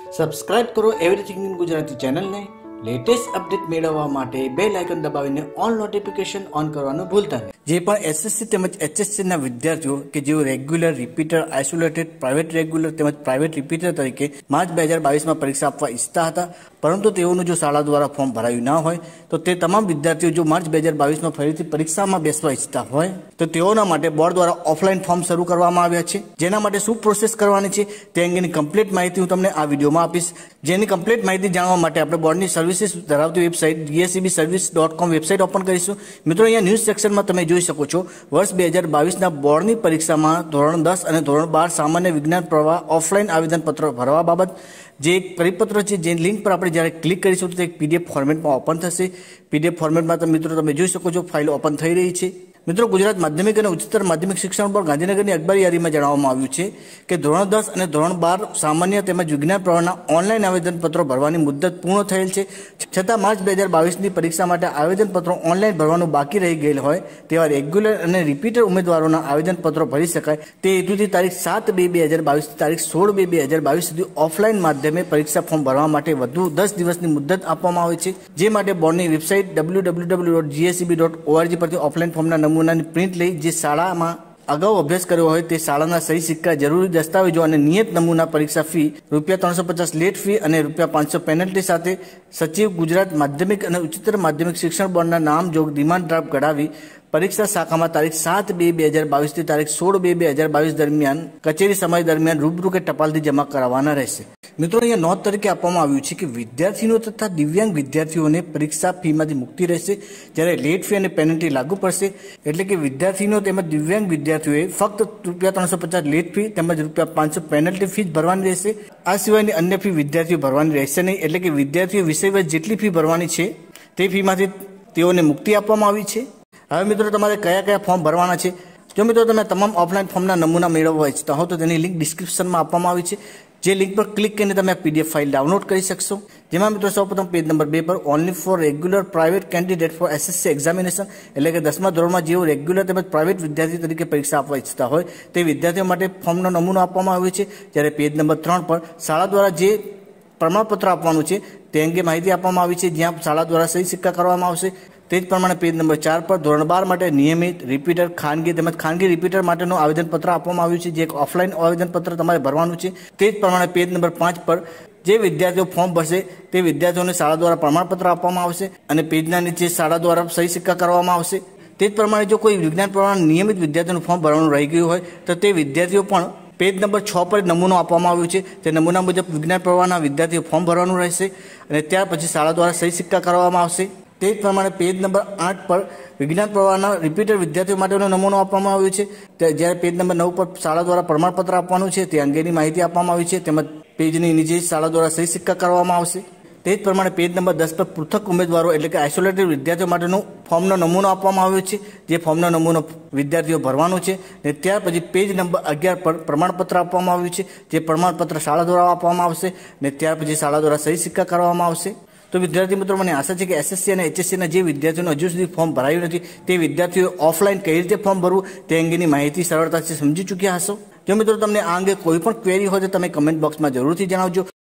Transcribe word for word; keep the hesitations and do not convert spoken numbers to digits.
Subscribe કરો everything in Gujarati ચેનલને latest update મેળવવા માટે બેલ આઇકન દબાવીને ઓલ નોટિફિકેશન ઓન કરવાનું ભૂલતા નહીં। જે પણ એસએસસી તેમજ એચએસસી ના વિદ્યાર્થીઓ કે જેઓ regular repeater isolated private regular તેમજ પ્રાઇવેટ રિપીટર તરીકે માર્ચ બે હજાર બાવીસમાં પરીક્ષા આપવા ઈચ્છતા હતા, પરંતુ તેઓનું જો શાળા દ્વારા ફોર્મ ભરાયું ના હોય તો તે તમામ વિદ્યાર્થીઓ જો માર્ચ બે હજાર બાવીસમાં ફરીથી પરીક્ષામાં બેસવા ઈચ્છતા હોય તો તેઓના માટે બોર્ડ દ્વારા ઓફલાઈન ફોર્મ શરૂ કરવામાં આવ્યા છે। જેના માટે શું પ્રોસેસ કરવાની છે તે અંગેની કમ્પ્લીટ માહિતી હું તમને આ વિડીયોમાં આપીશ। જેની કમ્પ્લીટ માહિતી જાણવા માટે આપણે બોર્ડની સર્વિસીસ ધરાવતી website GSEB service dot com website open કરીશું। મિત્રો, અહીંયા ન્યૂઝ સેક્શનમાં તમે જોઈ શકો છો વર્ષ બે હજાર બાવીસના બોર્ડની પરીક્ષામાં ધોરણ દસ અને ધોરણ બાર સામાન્ય વિજ્ઞાન પ્રવાહ ઓફલાઈન આવેદનપત્રો ભરવા બાબત જે એક પરિપત્ર છે, જે લિંક પર આપણે જ્યારે ક્લિક કરીશું તો એક પીડીએફ ફોર્મેટમાં ઓપન થશે। પીડીએફ ફોર્મેટમાં તો મિત્રો તમે જોઈ શકો છો ફાઇલ ઓપન થઈ રહી છે। મિત્રો, ગુજરાત માધ્યમિક અને ઉચ્ચતર માધ્યમિક શિક્ષણ બોર્ડ ગાંધીનગરની અખબારી યાદીમાં જણાવવામાં આવ્યું છે કે ધોરણ દસ અને ધોરણ બાર સામાન્ય તેમજ વિજ્ઞાન પ્રવાહના ઓનલાઈન આવેદનપત્રો ભરવાની મુદત પૂર્ણ થયેલ છે, છતાં માર્ચ બે હજાર બાવીસની પરીક્ષા માટે આવેદનપત્રો ઓનલાઈન ભરવાનું બાકી રહી ગયેલ હોય તેવા રેગ્યુલર અને રિપીટર ઉમેદવારોના આવેદનપત્રો ભરી શકાય તે હેતુથી તારીખ સાત બે બે હજાર બાવીસથી તારીખ સોળ બે બે હજાર બાવીસ સુધી ઓફલાઈન માધ્યમે પરીક્ષા ફોર્મ ભરવા માટે વધુ દસ દિવસની મુદત આપવામાં આવે છે। જે માટે બોર્ડની website W W W dot GSEB dot ORG પરથી ઓફલાઈન ફોર્મના નમૂનાની પ્રિન્ટ લઈ જે શાળામાં અગાઉ અભ્યાસ કર્યો હોય તે શાળાના સહી સિક્કા, જરૂરી દસ્તાવેજો અને નિયત નમૂના પરીક્ષા ફી રૂપિયા ત્રણસો પચાસ લેટ ફી અને રૂપિયા પાંચસો પેનલ્ટી સાથે સચિવ ગુજરાત માધ્યમિક અને ઉચ્ચતર માધ્યમિક શિક્ષણ બોર્ડના નામ જોગ ડિમાન્ડ ડ્રાફ્ટ કઢાવી પરીક્ષા શાખામાં તારીખ સાત બે બે હજાર બાવીસથી તારીખ સોળ બે બે હજાર બાવીસ દરમિયાન કચેરી સમય દરમિયાન રૂબરૂ કે ટપાલથી જમા કરાવવાના રહેશે। મિત્રો, અહીંયા નોંધ તરીકે આપવામાં આવ્યું છે કે વિદ્યાર્થીઓ તથા દિવ્યાંગ વિદ્યાર્થીઓને પરીક્ષા ફીમાંથી મુક્તિ રહેશે, જ્યારે લેટ ફી અને પેનલ્ટી લાગુ પડશે। એટલે કે વિદ્યાર્થીઓ તેમજ દિવ્યાંગ વિદ્યાર્થીઓએ ફક્ત રૂપિયા ત્રણસો પચાસ લેટ ફી તેમજ રૂપિયા પાંચસો પેનલ્ટી ફી જ ભરવાની રહેશે। આ સિવાયની અન્ય ફી વિદ્યાર્થીઓ ભરવાની રહેશે નહીં। એટલે કે વિદ્યાર્થીઓ વિષયવાઇઝ જેટલી ફી ભરવાની છે તે ફીમાંથી તેઓને મુક્તિ આપવામાં આવી છે। હવે મિત્રો, તમારે કયા કયા ફોર્મ ભરવાના છે? જો મિત્રો તમે તમામ ઓફલાઈન ફોર્મના નમૂના મેળવવા ઈચ્છતા હો તો તેની લિંક ડિસ્ક્રિપ્શનમાં આપવામાં આવી છે, જે લિંક પર ક્લિક કરીને તમે આ પીડીએફ ફાઇલ ડાઉનલોડ કરી શકશો। જેમાં મિત્રો સૌપ્રથમ પેજ નંબર બે પર only for regular private candidate for SSC examination, એટલે કે દસમા ધોરણમાં જેઓ રેગ્યુલર તેમજ પ્રાઇવેટ વિદ્યાર્થી તરીકે પરીક્ષા આપવા ઈચ્છતા હોય તે વિદ્યાર્થીઓ માટે ફોર્મનો નમૂનો આપવામાં આવ્યો છે। જ્યારે પેજ નંબર ત્રણ પર શાળા દ્વારા જે પ્રમાણપત્ર આપવાનું છે તે અંગે માહિતી આપવામાં આવી છે, જ્યાં શાળા દ્વારા સહી સિક્કા કરવામાં આવશે। તે જ પ્રમાણે પેજ નંબર ચાર પર ધોરણ બાર માટે નિયમિત રિપીટર ખાનગી તેમજ ખાનગી રિપીટર માટેનું આવેદનપત્ર આપવામાં આવ્યું છે, જે એક ઓફલાઈન આવેદનપત્ર તમારે ભરવાનું છે। તે જ પ્રમાણે પેજ નંબર પાંચ પર જે વિદ્યાર્થીઓ ફોર્મ ભરશે તે વિદ્યાર્થીઓને શાળા દ્વારા પ્રમાણપત્ર આપવામાં આવશે અને પેજના નીચે શાળા દ્વારા સહી સિક્કા કરવામાં આવશે। તે જ પ્રમાણે જો કોઈ વિજ્ઞાન પ્રવાહના નિયમિત વિદ્યાર્થીઓનું ફોર્મ ભરવાનું રહી ગયું હોય તો તે વિદ્યાર્થીઓ પણ પેજ નંબર છ પર નમૂનો આપવામાં આવ્યો છે, તે નમૂના મુજબ વિજ્ઞાન પ્રવાહના વિદ્યાર્થીઓ ફોર્મ ભરવાનું રહેશે અને ત્યાર પછી શાળા દ્વારા સહી સિક્કા કરવામાં આવશે। તે જ પ્રમાણે પેજ નંબર આઠ પર વિજ્ઞાન પ્રવાહના રિપીટર વિદ્યાર્થીઓ માટેનો નમૂનો આપવામાં આવ્યો છે, જ્યારે પેજ નંબર નવ પર શાળા દ્વારા પ્રમાણપત્ર આપવાનું છે તે અંગેની માહિતી આપવામાં આવી છે, તેમજ પેજની નીચે શાળા દ્વારા સહી સિક્કા કરવામાં આવશે। તે જ પ્રમાણે પેજ નંબર દસ પર પૃથક ઉમેદવારો એટલે કે આઇસોલેટેડ વિદ્યાર્થીઓ માટેનો ફોર્મનો નમૂનો આપવામાં આવ્યો છે, જે ફોર્મનો નમૂનો વિદ્યાર્થીઓ ભરવાનો છે। ને ત્યાર પછી પેજ નંબર અગિયાર પર પ્રમાણપત્ર આપવામાં આવ્યું છે, જે પ્રમાણપત્ર શાળા દ્વારા આપવામાં આવશે ને ત્યાર પછી શાળા દ્વારા સહી સિક્કા કરવામાં આવશે। તો વિદ્યાર્થી મિત્રો, મને આશા છે કે એસએસસી અને એચએસસીના જે વિદ્યાર્થીઓને હજુ સુધી ફોર્મ ભરાયું નથી તે વિદ્યાર્થીઓ ઓફલાઈન કઈ રીતે ફોર્મ ભરવું તે અંગેની માહિતી સરળતાથી સમજી ચૂક્યા હશો। જો મિત્રો તમને આ અંગે કોઈ પણ ક્વેરી હોય તો તમે કમેન્ટ બોક્સમાં જરૂરથી જણાવજો।